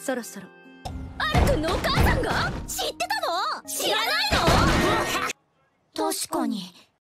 そろそろ。 アルくんのお母さんが？知ってたの？知らないの？確かに